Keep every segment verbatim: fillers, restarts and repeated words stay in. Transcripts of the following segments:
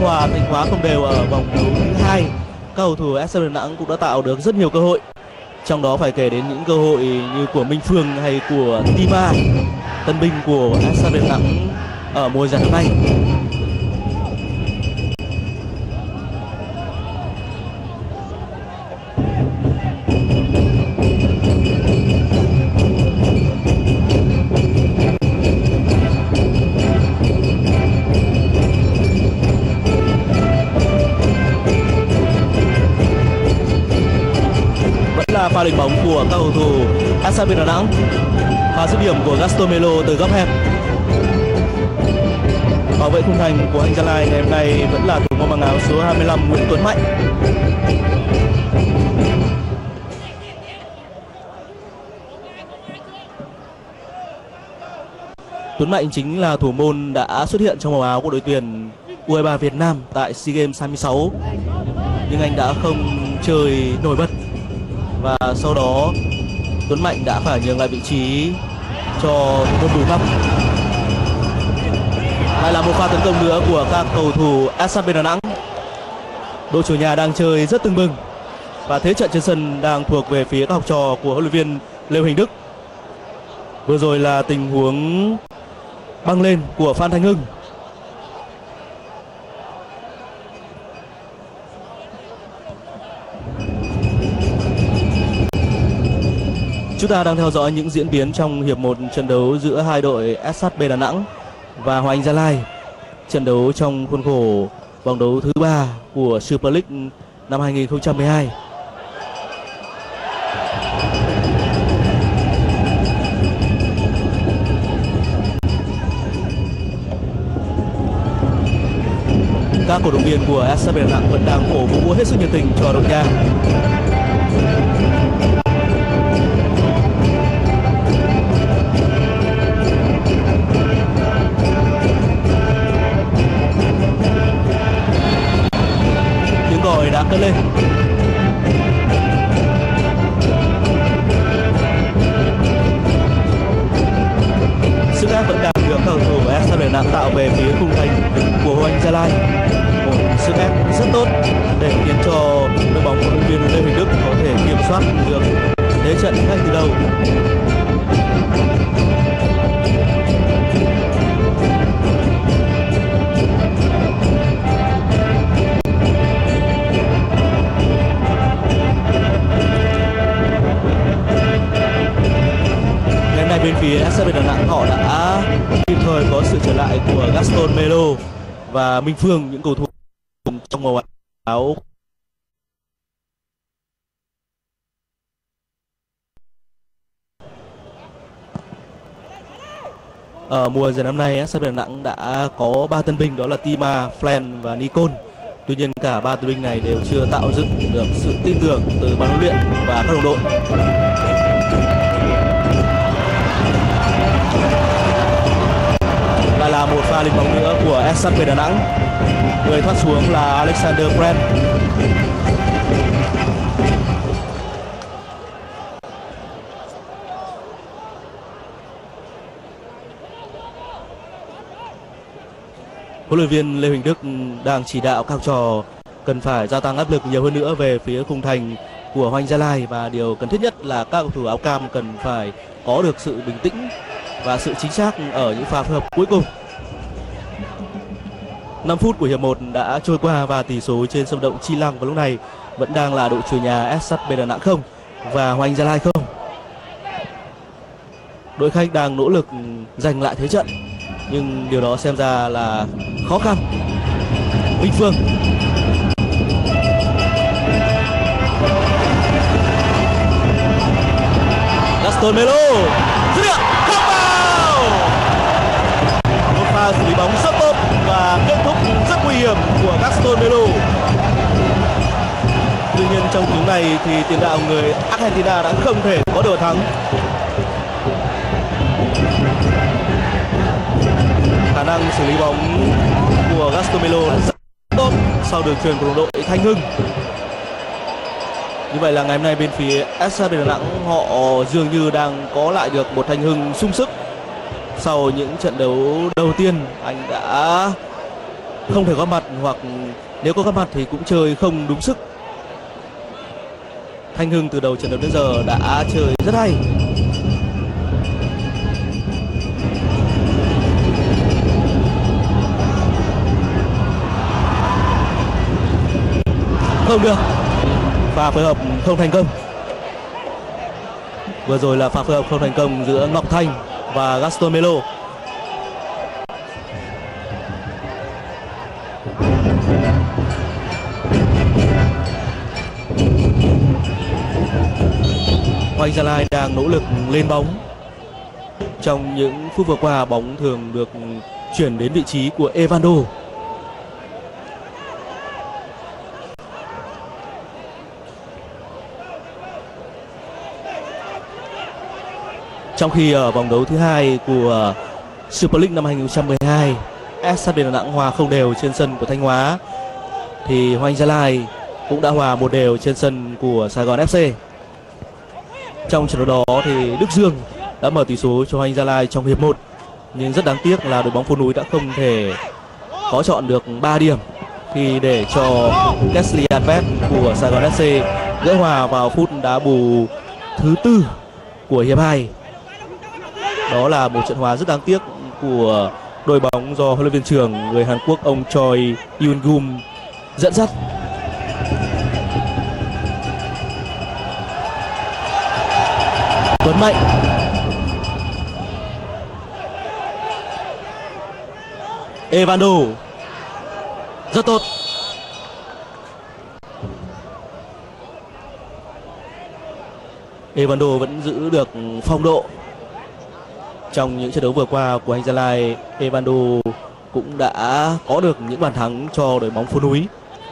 hòa Thanh Hóa không đều ở vòng đấu thứ hai, các cầu thủ ét xê Đà Nẵng cũng đã tạo được rất nhiều cơ hội. Trong đó phải kể đến những cơ hội như của Minh Phương hay của Tima, tân binh của ét xê Đà Nẵng ở mùa giải năm nay. Là pha đánh bóng của các cầu thủ ét xê Đà Nẵng, pha dứt điểm của Gaston Melo từ góc hẹp. Bảo vệ khung thành của anh Gia Lai ngày hôm nay vẫn là thủ môn mang áo số hai mươi lăm Nguyễn Tuấn Mạnh. Tuấn Mạnh chính là thủ môn đã xuất hiện trong màu áo của đội tuyển u hai ba Việt Nam tại SEA Games hai mươi sáu, nhưng anh đã không chơi nổi bật và sau đó Tuấn Mạnh đã phải nhường lại vị trí cho thủ môn Bùi Khắc. Lại là một pha tấn công nữa của các cầu thủ ét hát bê Đà Nẵng. Đội chủ nhà đang chơi rất tưng bừng và thế trận trên sân đang thuộc về phía các học trò của huấn luyện viên Lê Huỳnh Đức. Vừa rồi là tình huống băng lên của Phan Thanh Hưng. Chúng ta đang theo dõi những diễn biến trong hiệp một trận đấu giữa hai đội ét hát bê Đà Nẵng và Hoàng Anh Gia Lai. Trận đấu trong khuôn khổ vòng đấu thứ ba của Super League năm hai nghìn không trăm mười hai. Các cổ động viên của ét hát bê Đà Nẵng vẫn đang cổ vũ hết sức nhiệt tình cho đội nhà. Tiếng còi đã cất lên. Sức ép vẫn đang được các cầu thủ ét hát bê Đà Nẵng tạo về phía khung thành của Hoàng Anh Gia Lai. Một sức ép rất tốt để khiến cho đội bóng của huấn luyện viên Lê Huỳnh Đức có thể kiểm soát được thế trận ngay từ đầu. Ngày nay bên phía ét hát bê Đà Nẵng họ đã kịp thời có sự trở lại của Gaston Melo và Minh Phương, những cầu thủ trong màu áo ở mùa giải năm nay. ét hát bê Đà Nẵng đã có ba tân binh, đó là Tima, Flen và Nicole. Tuy nhiên cả ba tân binh này đều chưa tạo dựng được sự tin tưởng từ ban huấn luyện và các đồng đội. Lại là một pha lên bóng nữa của ét hát bê Đà Nẵng. Người thoát xuống là Alexander Brand. Huấn luyện viên Lê Huỳnh Đức đang chỉ đạo các trò cần phải gia tăng áp lực nhiều hơn nữa về phía khung thành của Hoàng Anh Gia Lai, và điều cần thiết nhất là các cầu thủ áo cam cần phải có được sự bình tĩnh và sự chính xác ở những pha phối hợp cuối cùng. năm phút của hiệp một đã trôi qua và tỷ số trên sân vận động Chi Lăng vào lúc này vẫn đang là đội chủ nhà ét hát bê Đà Nẵng không và Hoàng Anh Gia Lai không. Đội khách đang nỗ lực giành lại thế trận nhưng điều đó xem ra là khó khăn. Minh Phương. Gaston Melo. Dứt điểm không vào. Một pha xử lý bóng rất tốt và kết thúc rất nguy hiểm của Gaston Melo. Tuy nhiên trong tiếng này thì tiền đạo người Argentina đã không thể có được thắng. Khả năng xử lý bóng của Gaston Melo rất tốt sau đường chuyền của đồng đội Thanh Hưng. Như vậy là ngày hôm nay bên phía ét hát bê Đà Nẵng họ dường như đang có lại được một Thanh Hưng sung sức. Sau những trận đấu đầu tiên anh đã không thể góp mặt, hoặc nếu có góp mặt thì cũng chơi không đúng sức. Thanh Hưng từ đầu trận đấu đến giờ đã chơi rất hay. Không được, pha phối hợp không thành công. Vừa rồi là pha phối hợp không thành công giữa Ngọc Thanh và Gaston Melo. Hoàng Gia Lai đang nỗ lực lên bóng. Trong những phút vừa qua, bóng thường được chuyển đến vị trí của Evando. Trong khi ở vòng đấu thứ hai của Super League năm hai nghìn không trăm mười hai, ét hát bê Đà Nẵng hòa không đều trên sân của Thanh Hóa, thì Hoàng Gia Lai cũng đã hòa một đều trên sân của Sài Gòn ép xê. Trong trận đấu đó thì Đức Dương đã mở tỷ số cho Hoàng Gia Lai trong hiệp một, nhưng rất đáng tiếc là đội bóng phố núi đã không thể có chọn được ba điểm khi để cho Keslie Advet của Sài Gòn ép xê gỡ hòa vào phút đá bù thứ tư của hiệp hai. Đó là một trận hòa rất đáng tiếc của đội bóng do huấn luyện viên trưởng người Hàn Quốc ông Choi Yoon-gum dẫn dắt. Tuấn Mạnh, Evando rất tốt. Evando vẫn giữ được phong độ. Trong những trận đấu vừa qua của Hoàng Gia Lai, Evando cũng đã có được những bàn thắng cho đội bóng phố núi.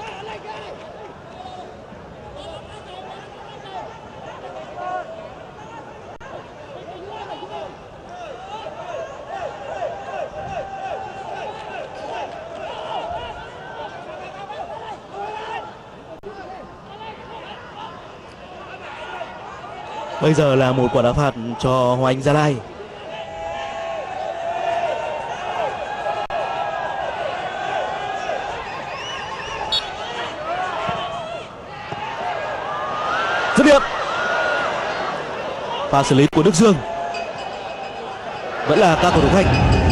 Bây giờ là một quả đá phạt cho Hoàng Gia Lai. Dứt điểm. Pha xử lý của Đức Dương vẫn là các cầu thủ khách.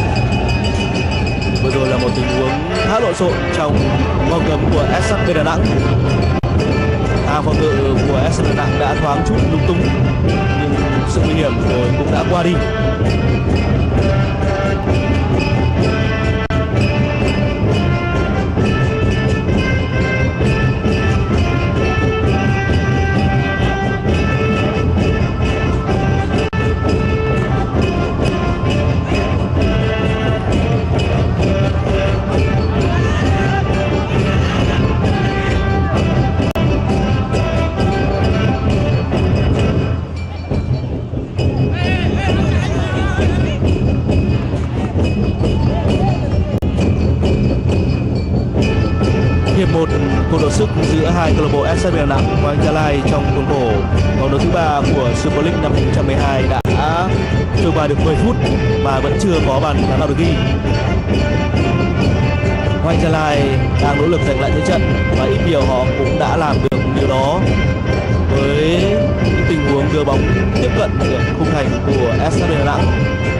Vừa rồi là một tình huống khá lộn xộn trong vòng cấm của ét hát bê Đà Nẵng. Hàng phòng ngự của ét hát bê Đà Nẵng đã thoáng chút lung tung, nhưng sự nguy hiểm rồi cũng đã qua đi. Hiệp một, cuộc đọ sức giữa hai câu lạc bộ ét hát bê Đà Nẵng và Hoàng Gia Lai trong khuôn khổ vòng đấu thứ ba của Super League năm hai nghìn không trăm mười hai đã trôi qua được mười phút mà vẫn chưa có bàn thắng nào được ghi. Hoàng Gia Lai đang nỗ lực giành lại thế trận và ít nhiều họ cũng đã làm được điều đó với những tình huống đưa bóng tiếp cận được khung thành của ét hát bê Đà Nẵng.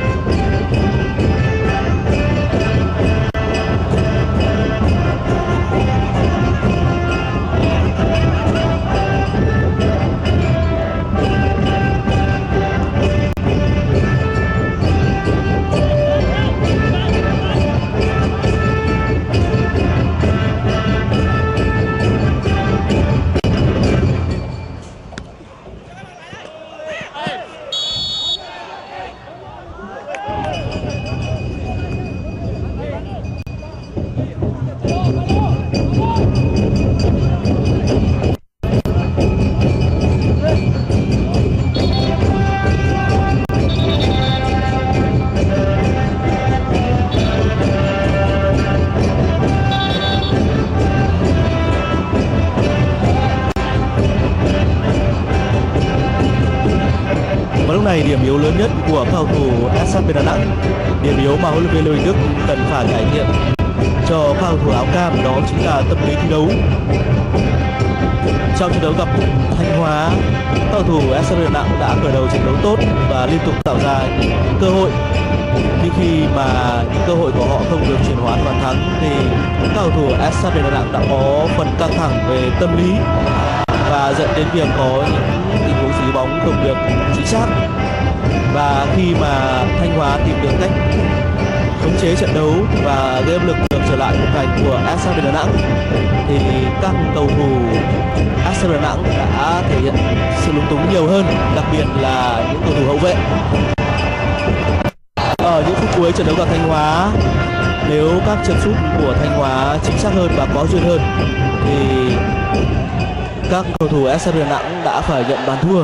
Này điểm yếu lớn nhất của cầu thủ ét hát bê Đà Nẵng, điểm yếu mà huấn luyện viên Lê Huỳnh Đức cần phải cải thiện cho các cầu thủ áo cam, đó chính là tâm lý thi đấu. Trong trận đấu gặp Thanh Hóa, các cầu thủ ét xê bê Đà Nẵng đã khởi đầu trận đấu tốt và liên tục tạo ra những cơ hội. Nhưng khi mà những cơ hội của họ không được chuyển hóa thành bàn thắng thì các cầu thủ ét xê bê Đà Nẵng đã có phần căng thẳng về tâm lý và dẫn đến việc có những tình huống xử lý bóng không được chính xác. Và khi mà Thanh Hóa tìm được cách khống chế trận đấu và gây áp lực được trở lại khung thành của ét xê bê Đà Nẵng thì các cầu thủ ét xê bê Đà Nẵng đã thể hiện sự lúng túng nhiều hơn, đặc biệt là những cầu thủ hậu vệ. Ở những phút cuối trận đấu gặp Thanh Hóa, nếu các chân sút của Thanh Hóa chính xác hơn và có duyên hơn thì các cầu thủ ét xê bê Đà Nẵng đã phải nhận bàn thua.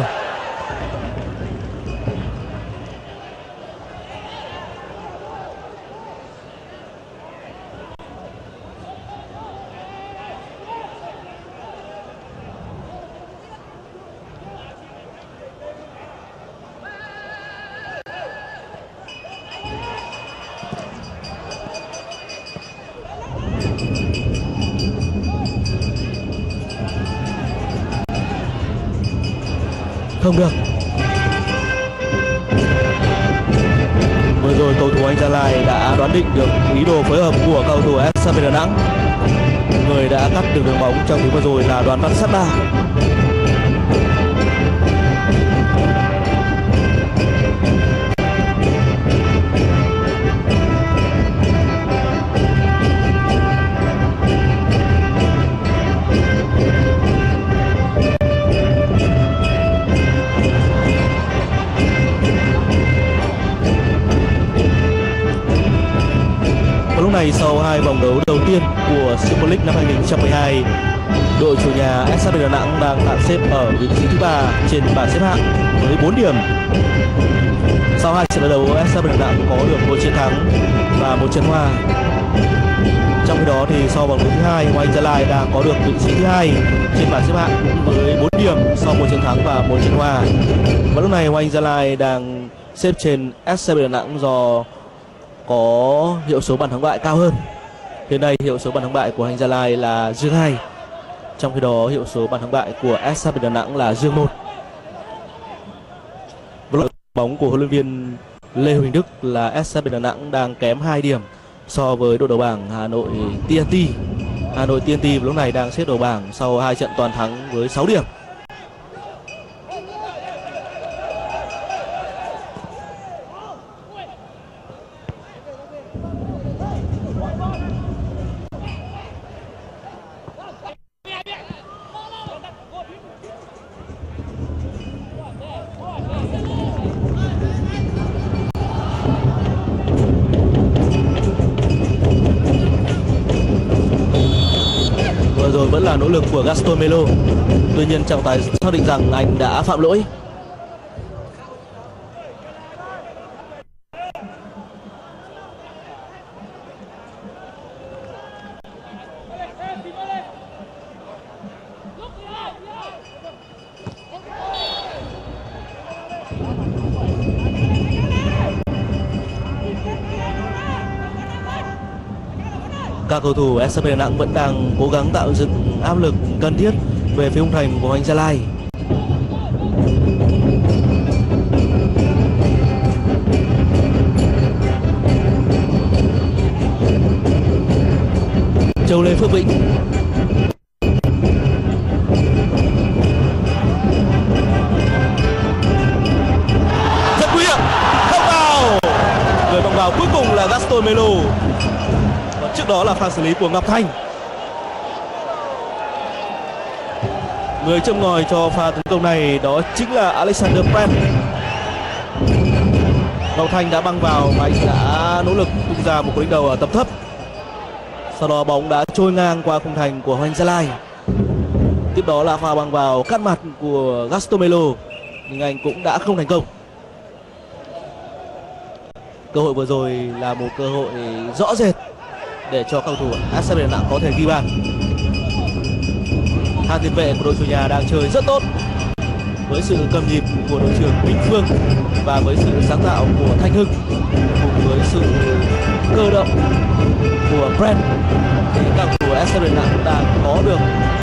Không được. Vừa rồi cầu thủ Anh Gia Lai đã đoán định được ý đồ phối hợp của cầu thủ ét xê bê Đà Nẵng. Người đã cắt được đường bóng trong tiếng vừa rồi là Đoàn Văn Sát Đa. Này sau hai vòng đấu đầu tiên của Super League năm hai nghìn không trăm mười hai, đội chủ nhà ét xê bê Đà Nẵng đang tạm xếp ở vị trí thứ ba trên bảng xếp hạng với bốn điểm. Sau hai trận đấu, ét xê bê Đà Nẵng có được một chiến thắng và một trận hòa. Trong khi đó thì sau vòng đấu thứ hai, Hoàng Anh Gia Lai đang có được vị trí thứ hai trên bảng xếp hạng với bốn điểm sau một chiến thắng và một trận hòa. Và lúc này Hoàng Anh Gia Lai đang xếp trên ét xê bê Đà Nẵng do có hiệu số bàn thắng bại cao hơn. Hiện nay hiệu số bàn thắng bại của Hoàng Anh Gia Lai là dương hai, trong khi đó hiệu số bàn thắng bại của ét xê bê Đà Nẵng là dương một. Bóng của huấn luyện viên Lê Huỳnh Đức là ét xê bê Đà Nẵng đang kém hai điểm so với đội đầu bảng Hà Nội tê en tê. Hà Nội tê en tê lúc này đang xếp đầu bảng sau hai trận toàn thắng với sáu điểm. Rồi vẫn là nỗ lực của Gaston Melo. Tuy nhiên trọng tài xác định rằng anh đã phạm lỗi. Các cầu thủ ét xê bê Đà Nẵng vẫn đang cố gắng tạo dựng áp lực cần thiết về phía khung thành của Hoàng Anh Gia Lai. Châu Lê Phước Vĩnh. Rất nguy hiểm. Không vào. Người bóng vào cuối cùng là Gaston Melo. Trước đó là pha xử lý của Ngọc Thanh. Người châm ngòi cho pha tấn công này đó chính là Alexander Pren. Ngọc Thanh đã băng vào và anh đã nỗ lực tung ra một cú đánh đầu ở tầm thấp. Sau đó bóng đã trôi ngang qua khung thành của Hoàng Anh Gia Lai. Tiếp đó là pha băng vào cắt mặt của Gaston Melo, nhưng anh cũng đã không thành công. Cơ hội vừa rồi là một cơ hội rõ rệt để cho cầu thủ ét xê bê Đà Nẵng có thể ghi bàn. Hàng tiền vệ của đội chủ nhà đang chơi rất tốt với sự cầm nhịp của đội trưởng Bình Phương và với sự sáng tạo của Thanh Hưng cùng với sự cơ động của Brent thì các cầu thủ ét xê Đà Nẵng đã có được